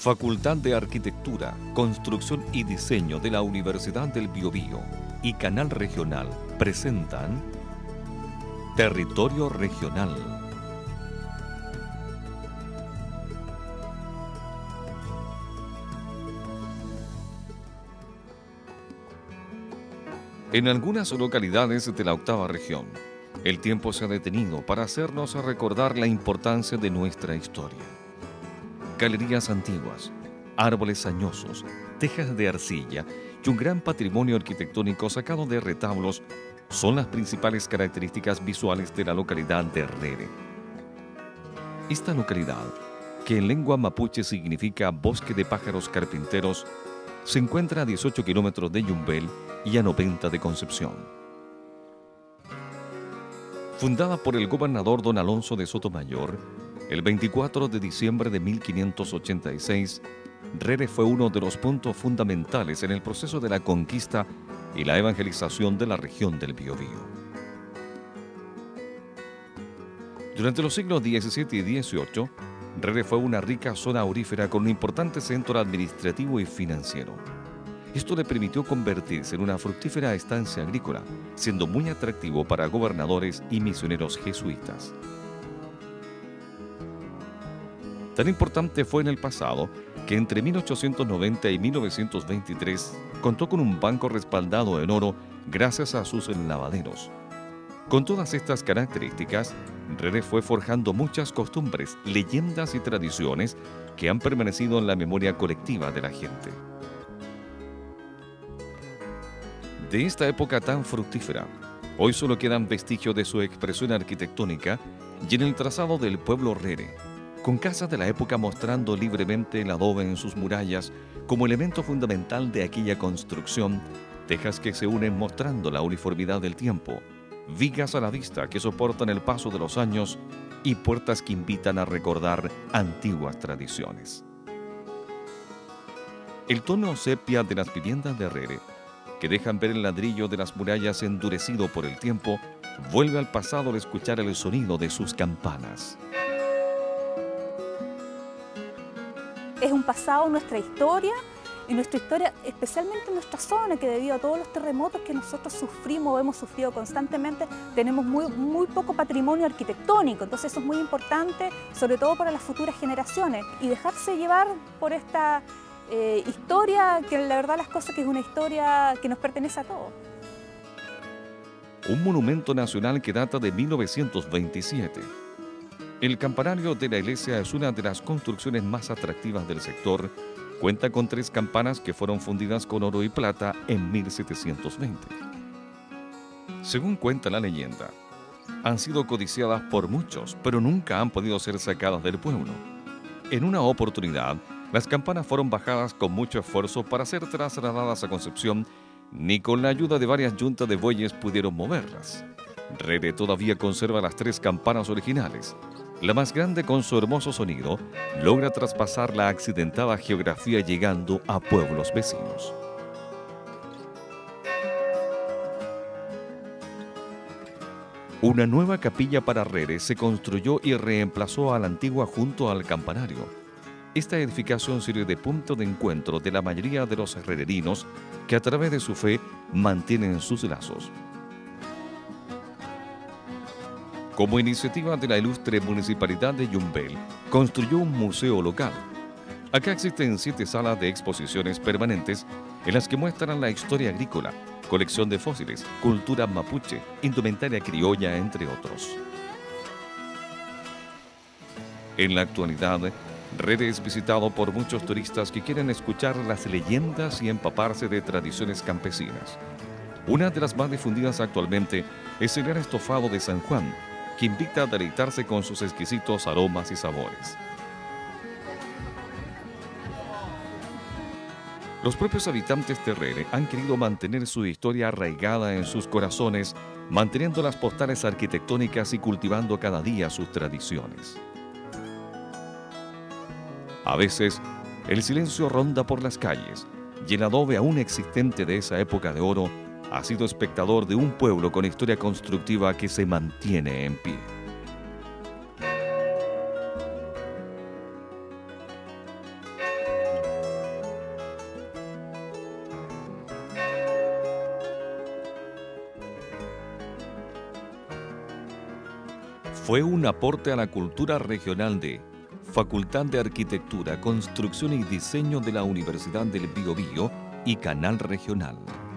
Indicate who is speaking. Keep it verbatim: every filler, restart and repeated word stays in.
Speaker 1: Facultad de Arquitectura, Construcción y Diseño de la Universidad del Biobío y Canal Regional presentan Territorio Regional. En algunas localidades de la octava región, el tiempo se ha detenido para hacernos recordar la importancia de nuestra historia. Galerías antiguas, árboles añosos, tejas de arcilla y un gran patrimonio arquitectónico sacado de retablos son las principales características visuales de la localidad de Rere. Esta localidad, que en lengua mapuche significa bosque de pájaros carpinteros, se encuentra a dieciocho kilómetros de Yumbel y a noventa de Concepción. Fundada por el gobernador don Alonso de Sotomayor, el veinticuatro de diciembre de mil quinientos ochenta y seis, Rere fue uno de los puntos fundamentales en el proceso de la conquista y la evangelización de la región del Biobío. Durante los siglos diecisiete y dieciocho, Rere fue una rica zona aurífera con un importante centro administrativo y financiero. Esto le permitió convertirse en una fructífera estancia agrícola, siendo muy atractivo para gobernadores y misioneros jesuitas. Tan importante fue en el pasado que entre mil ochocientos noventa y mil novecientos veintitrés contó con un banco respaldado en oro gracias a sus lavaderos. Con todas estas características, Rere fue forjando muchas costumbres, leyendas y tradiciones que han permanecido en la memoria colectiva de la gente. De esta época tan fructífera, hoy solo quedan vestigios de su expresión arquitectónica y en el trazado del pueblo Rere, con casas de la época mostrando libremente el adobe en sus murallas como elemento fundamental de aquella construcción, tejas que se unen mostrando la uniformidad del tiempo, vigas a la vista que soportan el paso de los años y puertas que invitan a recordar antiguas tradiciones. El tono sepia de las viviendas de Rere, que dejan ver el ladrillo de las murallas endurecido por el tiempo, vuelve al pasado al escuchar el sonido de sus campanas.
Speaker 2: Es un pasado nuestra historia, y nuestra historia, especialmente en nuestra zona, que debido a todos los terremotos que nosotros sufrimos o hemos sufrido constantemente, tenemos muy, muy poco patrimonio arquitectónico. Entonces eso es muy importante, sobre todo para las futuras generaciones, y dejarse llevar por esta eh, historia, que la verdad las cosas que es una historia que nos pertenece a todos.
Speaker 1: Un monumento nacional que data de mil novecientos veintisiete. El campanario de la iglesia es una de las construcciones más atractivas del sector. Cuenta con tres campanas que fueron fundidas con oro y plata en mil setecientos veinte. Según cuenta la leyenda, han sido codiciadas por muchos, pero nunca han podido ser sacadas del pueblo. En una oportunidad, las campanas fueron bajadas con mucho esfuerzo para ser trasladadas a Concepción, ni con la ayuda de varias yuntas de bueyes pudieron moverlas. Rere todavía conserva las tres campanas originales. La más grande, con su hermoso sonido, logra traspasar la accidentada geografía llegando a pueblos vecinos. Una nueva capilla para Rere se construyó y reemplazó a la antigua junto al campanario. Esta edificación sirve de punto de encuentro de la mayoría de los rererinos que a través de su fe mantienen sus lazos. Como iniciativa de la ilustre Municipalidad de Yumbel, construyó un museo local. Acá existen siete salas de exposiciones permanentes en las que muestran la historia agrícola, colección de fósiles, cultura mapuche, indumentaria criolla, entre otros. En la actualidad, Rere es visitado por muchos turistas que quieren escuchar las leyendas y empaparse de tradiciones campesinas. Una de las más difundidas actualmente es el gran estofado de San Juan, que invita a deleitarse con sus exquisitos aromas y sabores. Los propios habitantes de Rere han querido mantener su historia arraigada en sus corazones, manteniendo las postales arquitectónicas y cultivando cada día sus tradiciones. A veces, el silencio ronda por las calles y el adobe aún existente de esa época de oro ha sido espectador de un pueblo con historia constructiva que se mantiene en pie. Fue un aporte a la cultura regional de Facultad de Arquitectura, Construcción y Diseño de la Universidad del Biobío y Canal Regional.